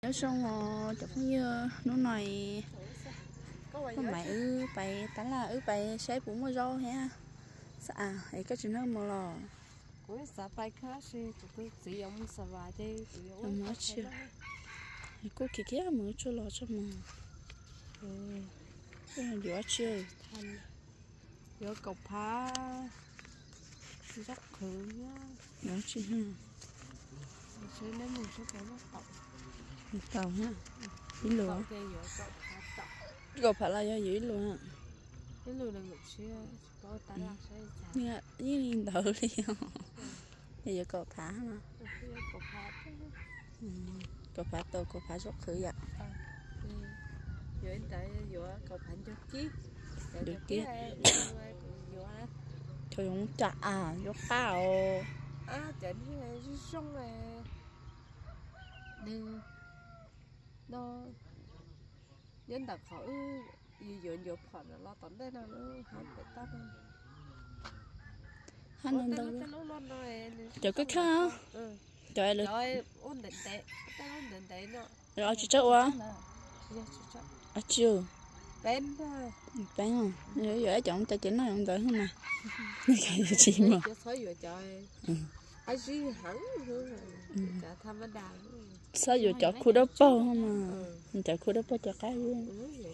Nếu xong chụp như nó này có mày bài tán là bài sẽ cũng mua rau ha à ấy cái chuyện nó mua lò cũng sẽ bài khác thì cũng sử dụng sản phẩm thì mới chưa cô kia mới cho lò cho mà vừa chưa thành vừa cột phá rất khử nhá nó chưa ha chứ nếu mình sẽ phải nó tàu ha ít lửa cột phá là do dữ luôn á cái lửa là ngược chưa có tán là sẽ như như đỡ đi bây giờ cột phá mà cột phá tôi cột phá rất khử vậy vừa tại vừa cột phá cho chiếc được kia thôi cũng chả à rất cao à chẳng như là đi xong này nên nó nhân đặc họ dựa dựa phần là lo tận đây nào nó không phải tắt hắn đâu chờ cái khác trời được rồi ổn định tệ nó rồi chị chắc quá à chưa bên không nếu giờ chọn tay chính nó không tới không nè cái gì chị mà ai gì hẳn cả tham vấn đàn sao giờ chọn khu đất bao không mà chọn khu đất bao cho cái luôn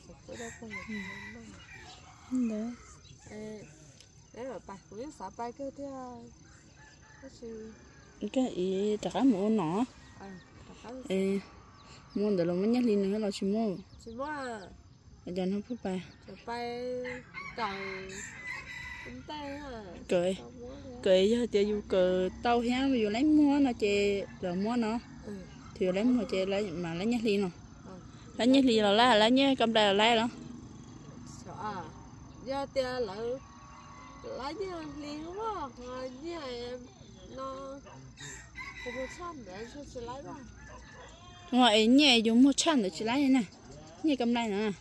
đấy đấy là bài của xã bài cái cái gì chả cá mua nó mua được là mới nhắc lên nữa là chỉ mua giờ nó phút bài cười cho chị dù cờ tao héo bây giờ lấy mua nó chị rồi mua nó thì lấy mua chị lấy mà lấy nhắc lên lấy nhắc lên là lấy nhé cầm đây là lấy đó do tiền là lấy nhắc lên quá rồi như này nó không có chăn để cho chị lấy ba ngoài nhẹ dùng một chăn để chị lấy nè như cầm đây nè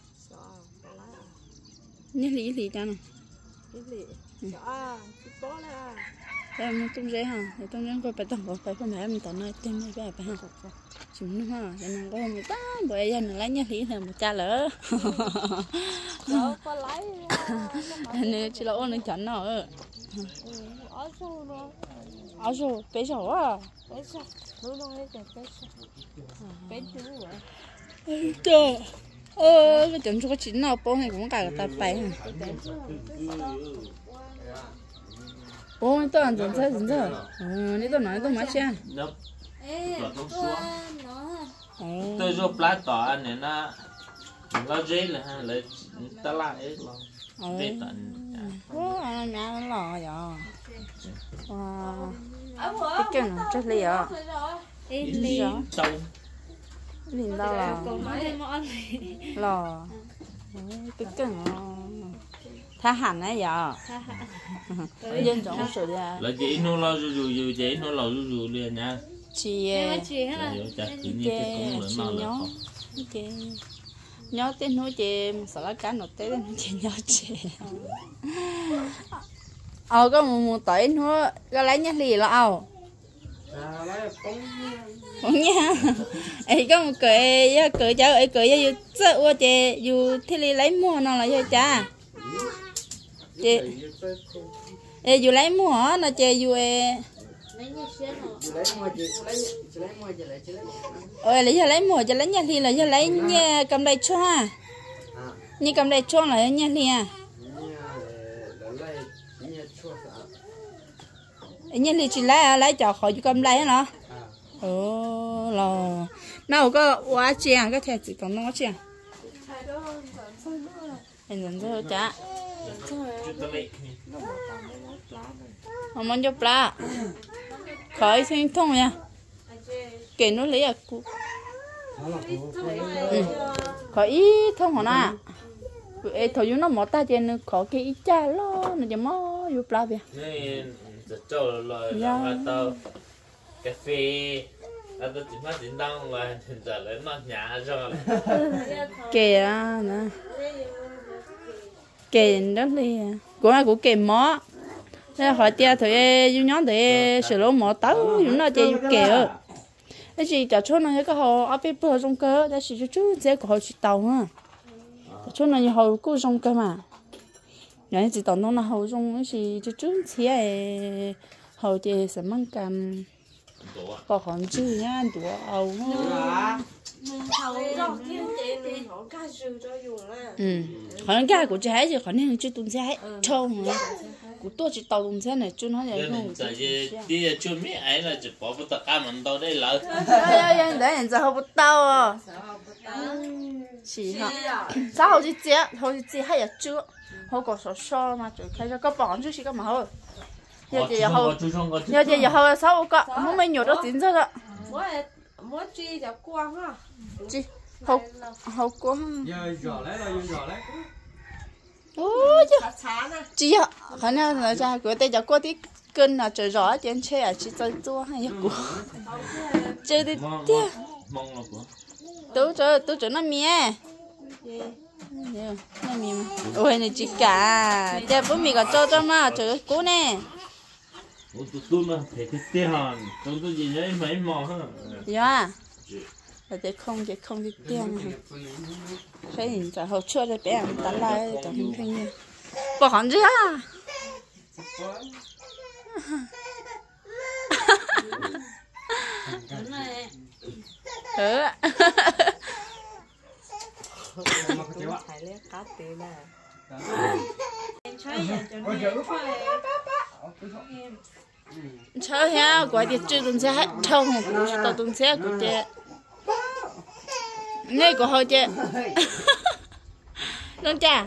nhắc lý cho nó em tung giấy hả để tung giấy coi phải tổng phải không phải mình tận nơi tên này cái phải ha chúng nó ha để nó có một tá bởi giờ nó lấy nhắc lý là một cha lỡ đâu có lấy nên chỉ là ôn lên chắn nó áo số bé số à nó nói cái bé chú vậy trời cái chấm số cái chín nào bông này cũng cả cái tay bay ôi tôi ăn chân chơi nếu tôi nói tôi nói xem tôi giúp lá tỏ anh này nó dễ là ha lấy ta lại dễ tận nhà nó lò vậy cái chân nó rất lì à lì đâu là lò cái chân tha hẳn ấy giờ dân giống sự ra là chị nó lo dù chị nó lo dù liền nha chị nhớ tên nó chị sợ là cá nổi tên nó chị nhớ chị có một tỏi nó có lấy nhát lì là không nha ấy có một cười cháu ấy cười cho sợ quá chị dù thế li lấy mua nó là cho cha chị dù lấy mua nó chị dù lấy mua cho lấy nhà thì là cho lấy nhà cầm đây cho như cầm đây cho là nhà thì nhà thì chỉ lấy cho khỏi cầm lấy nó là nào có quá chèn cái thẻ chỉ còn nó chèn anh dẫn theo cha không muốn cho plá khỏi sinh thông nha kể nó lấy à cụ khỏi ít thông hả na thôi chúng nó mất ta trên khỏi cái ít cha lo nó chỉ mất vô plá vậy cho là tao cà phê là tôi chỉ mất tiền đăng mà giờ lấy nó nhà rồi kể nè kể đó đi cũng là của kể mó thế hỏi tia thôi du nhóm thì sửa lỗ mỏ tấu chúng nó chơi kể cái gì cho chỗ này cái họ ở bên bờ trong cơ đó chỉ chú dễ của họ chỉ tàu ha chỗ này họ cũng trong cơ mà nhà chỉ tàu nó là họ trong cái gì chú chỉ là họ chỉ sẽ mang cầm có còn chứ nhá đùa ầu còn cái của trái thì còn nên chú tung trái trông của tôi chỉ tàu tung trái này chú nói vậy không đi chú mấy ấy là chỉ bỏ tất cả mình đâu đây lỡ đấy hiện giờ họ bắt tàu à chỉ hả sao họ chỉ hay là chưa họ có số mà chú khai cho các bọn chú chỉ có mà thôi giờ thì họ sao có không mấy nhiều đó tính ra đó mỗi chi cho quăng ha chi họ quăng giờ giỏ lấy rồi giỏ lấy ôi chứ chi ạ khả năng là cha của tay cho qua tí cân là trời rõ trên xe à chỉ chơi tua hay của chơi đi tia tôi chỗ nó mía nó mía ôi này chị cả cha bố mì cả cho mà trời cố nè tôi mà phải cái tiền tôi gì đấy mấy mò ha dạ là để không cái tiền cái gì giờ họ chưa để bé ăn tán lại cho hình hình bỏ hòn chứ à chơi ha quả thì chưa tuần xe trâu một cú tao tuần xe của chị này của họ chị con cha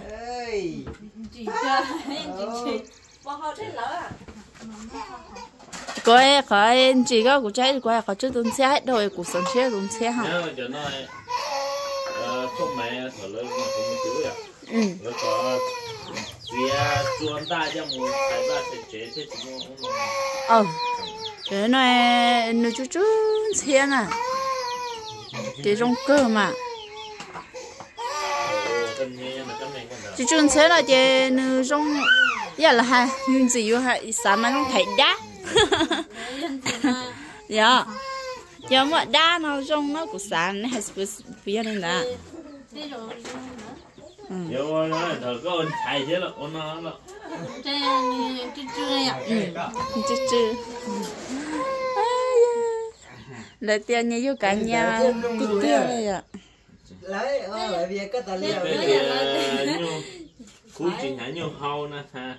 cô ấy khỏi chỉ có của trái của khỏi chưa tuần xe hết rồi của sống xe tuần xe hả giờ nói không mẹ thở lớn mà không chữ à rồi có vì chuồn ta cho một cái ba sẽ chế thế chứ cái này nó chút xe à cái trong cơ mà chú chú xe là cái nó trong giờ là hai nhưng gì vô hai sáng mà không thấy đá dạ giờ mà đá nó trong nó của sáng này hay bây giờ là giờ nó thở có ôn chạy thế là ôn nó chứ lấy tiền như vô cả nhà cứ tiêu đây ạ lấy lại việc cái tài liệu cú chỉ nhảy nhiều hao nè ha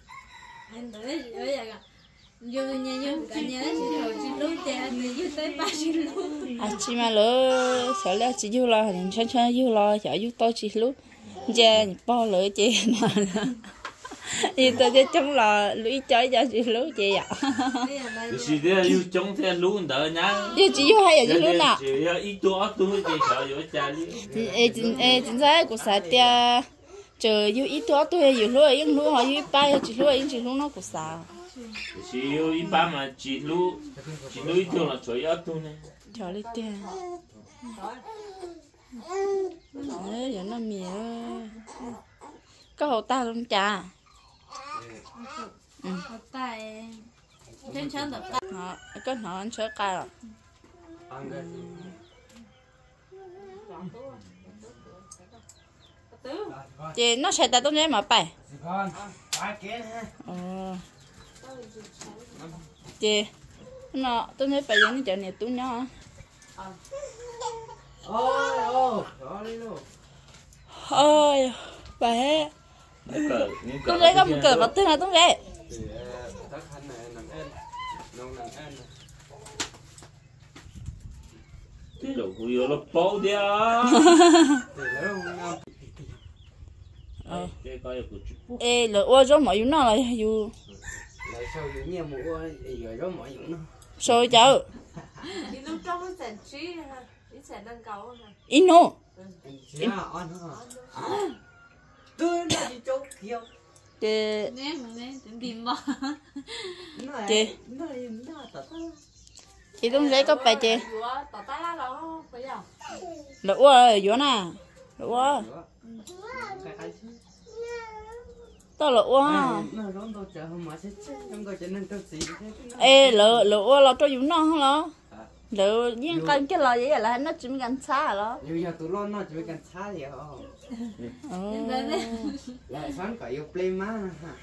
chị mà lỡ sợ là chị vô lo hình chân vô lo chở vô tôi chị lúc giờ bao lỡ chị mà thì tôi sẽ chống lò lũy chơi cho chị lú chị ạ chị thế yêu chống thế lú đỡ nhá chị vô hay là chị lú nào chị ít tuổi chị sợ vô cha đi chính xác của xã tia chờ yêu ít tuổi yêu lú yên lú họ yêu ba chị lú nó của xã chị yêu ít ba mà chị lú ít tuổi là trời ít tuổi này trời đi tia giờ nó mía có hồ ta không cha tại trên chân được họ có họ ăn sữa cay rồi chị nó sẽ tại tôi nhớ mà bài chị nó tôi nhớ bài những chuyện này tôi nhớ ôi bài tôi lấy có một cờ vật tên là tôi lấy cái đồ của yêu nó bố đi ê lỡ qua gió mọi nó là dù sôi chợ in nô chị tôi lấy có bài chị lỡ qua gió nè lỡ qua tao lỡ qua ê lỡ qua là cho gió nó hả lỡ rồi nhưng cái lò vậy là nó chỉ gần xa rồi Dù giờ tụi nó chỉ cần xa vậy lại sáng cả yêu play má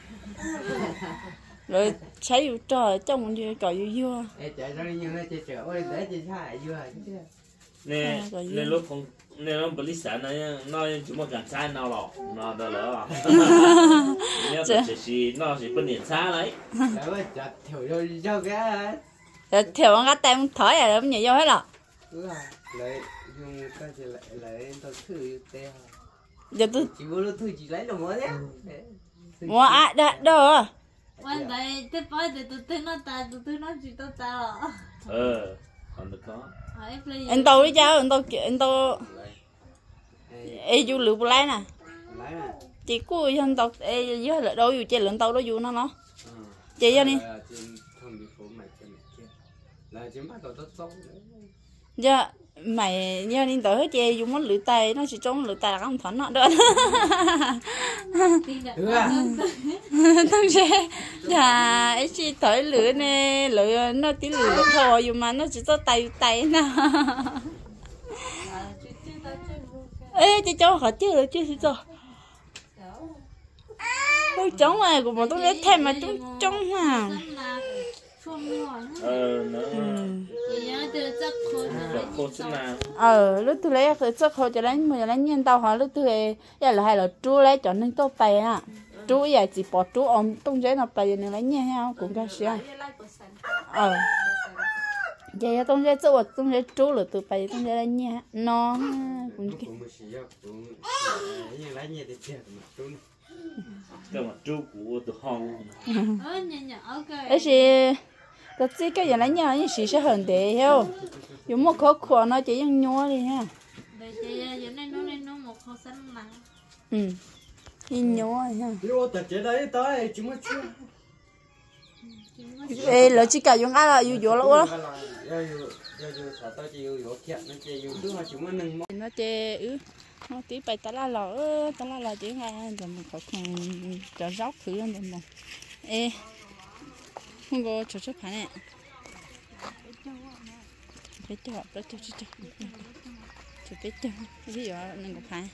rồi thấy yêu trời trong như cò yêu vua chạy ra đi như này chạy trở ơi để chạy xa vua nè nè lúc không nè nó bự sản nó chúng mà gần xa nào lọ nó đó lỡ nhớ chỉ nó chỉ bên điện xa đấy rồi chặt thiểu rồi cho cái rồi thiểu con cá tem thổi à không nhiều vô hết rồi lấy dùng cái gì lấy tôi thử teo giờ tôi chỉ vô lúc thử chỉ lấy đồ mới đấy mua ai đã đâu quan đây thế phải để tụi nó chỉ tao tao còn được có anh tôi đi cháu anh tôi ê du lượt lấy nè chị cua anh tôi ê dưới là đâu dù chơi lượn tàu đó dù nó chị cho đi dạ mày nhớ đi tới hết chơi dù muốn lưỡi tay nó chỉ trốn lưỡi tay là không thoải nó đó thằng xe dạ ấy chỉ tới lưỡi nè lưỡi nó tí lưỡi thôi dù mà nó chỉ có tay nè ê chị cho họ chứ cho ôi trống này của bọn tôi lấy thêm mà chúng trống à lúc tôi lấy cái chất khô cho lấy nhân tao hỏi lúc tôi lấy là hay là chú lấy cho nên tôi bày à chú giờ chỉ bỏ chú ôm tung giấy nó bày nên lấy nha ha cũng cái gì vậy tung giấy chú là tôi bày tung giấy lấy nha nó cũng cái cái mà chú của tụi hông ấy thì cái gì lấy nhau như xí sẽ hơn để hiểu dùng một khó khăn nó chỉ dùng nhua đi ha nhua ha ê lỡ chỉ cả dùng ai là dùng vô lắm nó chơi nó tí bay ta la lò chỉ ngay rồi mình phải cho róc thử rồi mà ê không có cho chấp phải nè biết cho ví dụ mình có phải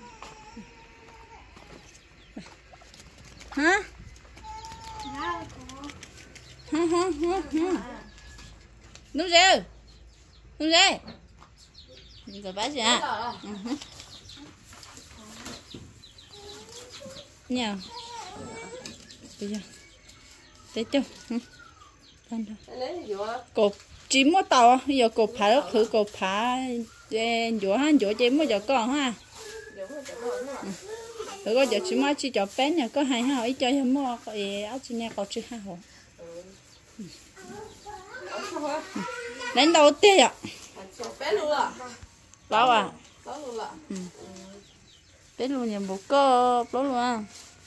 hả đúng chưa mình có bác gì à nhiều bây giờ để cho cột chim mất tàu bây giờ cột phá thử cột phá giữa chim mất giờ con ha rồi có giờ chim mất chỉ cho bé nhà có hai ha ít cho em mua cái áo chỉ nhà có chữ hai hồ đánh đầu tiên ạ bao à bé luôn nhà bố cơ bao luôn à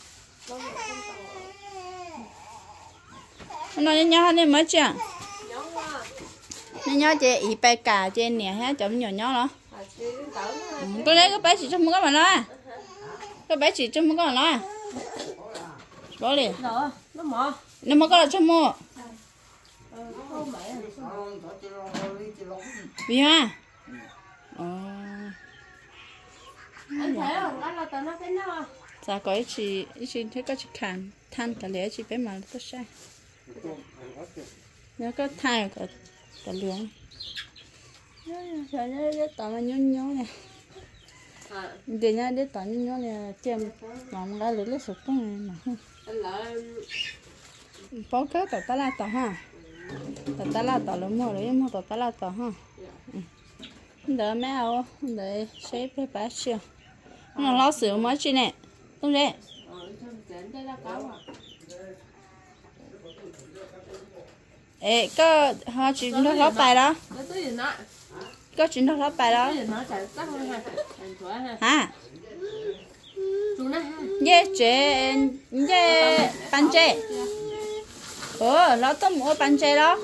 nó nhỏ nên mấy chưa nhỏ chị ý bay cả trên nè ha chấm nhỏ đó tôi lấy cái bé chỉ trong cái mà nó cái bé chỉ trong cái mà nó bỏ đi nó mà có là trong mua vì ha anh thấy không đó là tao nó cái nào sao có chị thấy có chị khàn than cả lẽ chị bé mà tôi sai nó có thay có cả lượng nó tao nó nhó nè để nha để tao nhó nè chém lòng ra lưỡi sụp con này mà bao cái tao la tao ha tao la tao lấy mua tao la tao ha đỡ mẹ ô để xếp cái bát xíu nó lo sữa mới chi nè đúng đấy ê có họ chỉ nó lót bài đó có chuyện nó lót bài đó hả dê chế dê bàn chế nó tôm mua bàn chế đó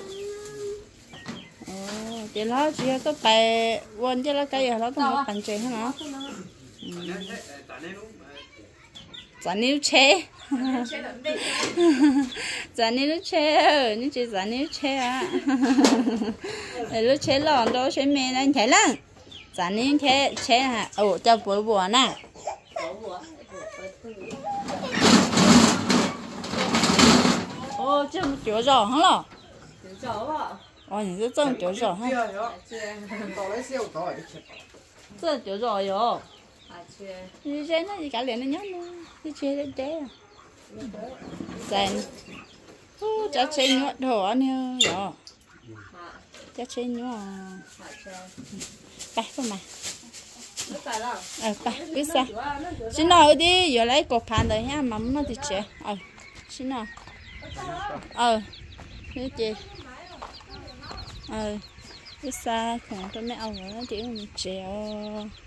chị nó chỉ có bài quên chứ nó cái gì nó tôm mua bàn chế hả nó chả níu chế giờ này lúc chơi nhưng chỉ giờ này lúc chơi à lúc chơi lòn đâu chơi mẹ anh thấy lắm giờ này chơi hả ồ cho bùa nè ô chứ kiểu giỏ hả lò ồ你是正kiểu giỏ ha这kiểu giỏ哟你chơi nó gì cả liền nó nhớ luôn đi chơi đến thế à dành cho chơi nhọ đồ nữa rồi cho chơi nhọ phải không mà phải biết sao xin nào đi giờ lấy cột bàn rồi nhá mắm nó thì chơi xin nào thế chị biết sao còn tôi mấy ông nó chỉ trèo